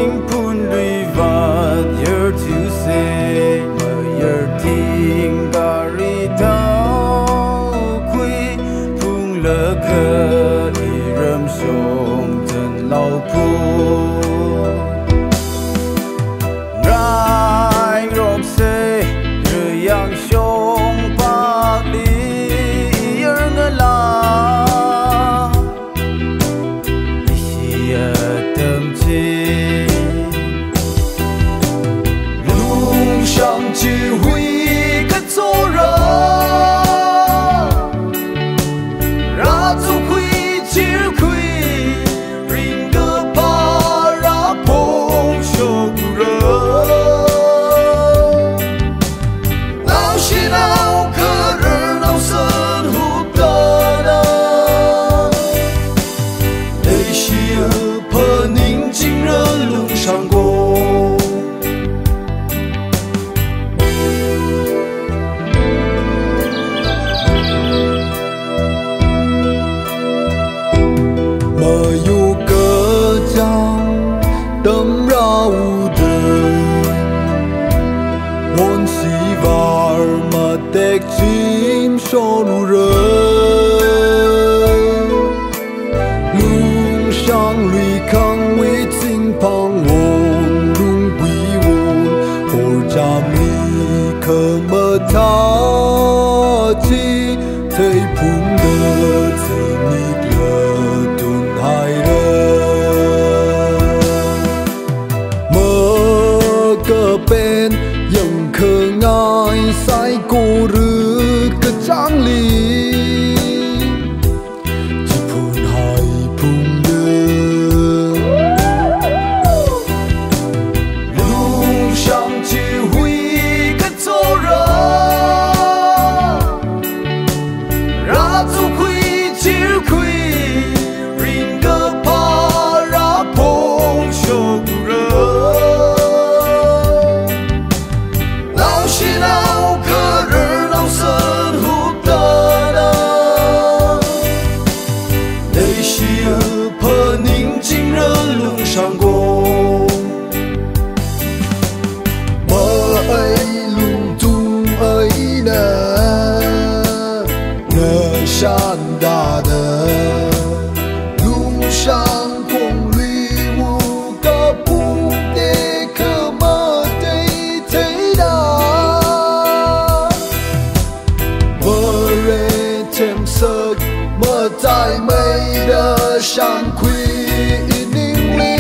phun lui vat yer tu se ma yer ting gari tao quy phung le ke i rem song ten lao pu rai rop se re yang shong pak li yer nga la只会个做人，让做亏只亏，人个怕让碰手人，闹是闹个人闹生活的呢，那些怕宁静人路上过。Tek chim so lu rơ lung sang lui khang we ching pang won lung quy won hor jam li khơ mơ tha chi thầy phun đơ thầy nít lơ tun hai rơ mơ cơ bên yang khơ ngai sai cô rư cơ trang lý chỉ phun hai phun đưa路上只会个做人让做亏只亏人个怕让碰手人闹是闹个人闹生活的呢那些怕宁静人路上过mà ấy lung tung ấy nè nè san đà nè lung sang cùng lui u có bung để khơ mơ đây thấy đà mơ rê thêm sơ mơ tại mây đơ san quy ninh lý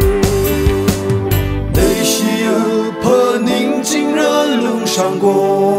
上过。